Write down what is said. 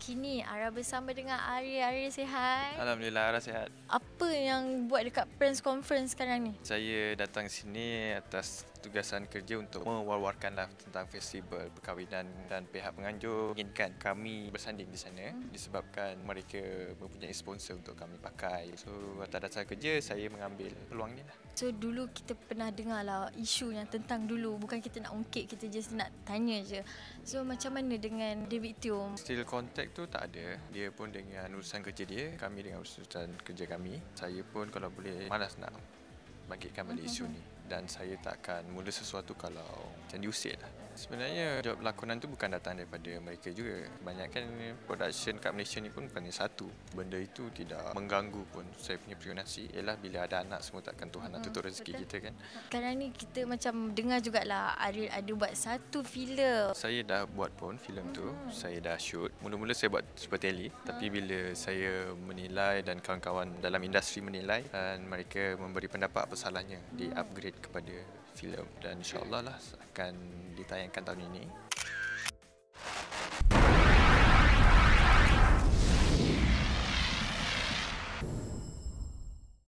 sini. Ara bersama dengan Arya sihat. Alhamdulillah, Ara sihat. Apa yang buat dekat press conference sekarang ni? Saya datang sini atas tugasan kerja untuk mewar-warkanlah tentang festival perkahwinan dan pihak penganjur inginkan kami bersanding di sana disebabkan mereka mempunyai sponsor untuk kami pakai. So atas dasar kerja saya mengambil peluang ni lah. So dulu kita pernah dengar lah isu yang tentang dulu. Bukan kita nak ungkit, kita just nak tanya je. So macam mana dengan David Teo? Still contact tu tak ada. Dia pun dengan urusan kerja dia, kami dengan urusan kerja kami. Saya pun kalau boleh malas nak bangkitkan balik isu ni. Dan saya tak akan mula sesuatu kalau macam diusir lah. Sebenarnya job lakonan tu bukan datang daripada mereka juga. Kebanyakan production kat Malaysia ni pun bukannya satu. Benda itu tidak mengganggu pun saya punya privasi. Ialah bila ada anak semua takkan Tuhan nak tutup rezeki kita kan. Sekarang ni kita macam dengar jugalah Ariel ada buat satu filem. Saya dah buat pun filem tu. Saya dah shoot. Mula-mula saya buat super tele. Tapi bila saya menilai dan kawan-kawan dalam industri menilai dan mereka memberi pendapat apa salahnya di upgrade kepada filem dan insyaAllah lah akan ditayangkan tahun ini.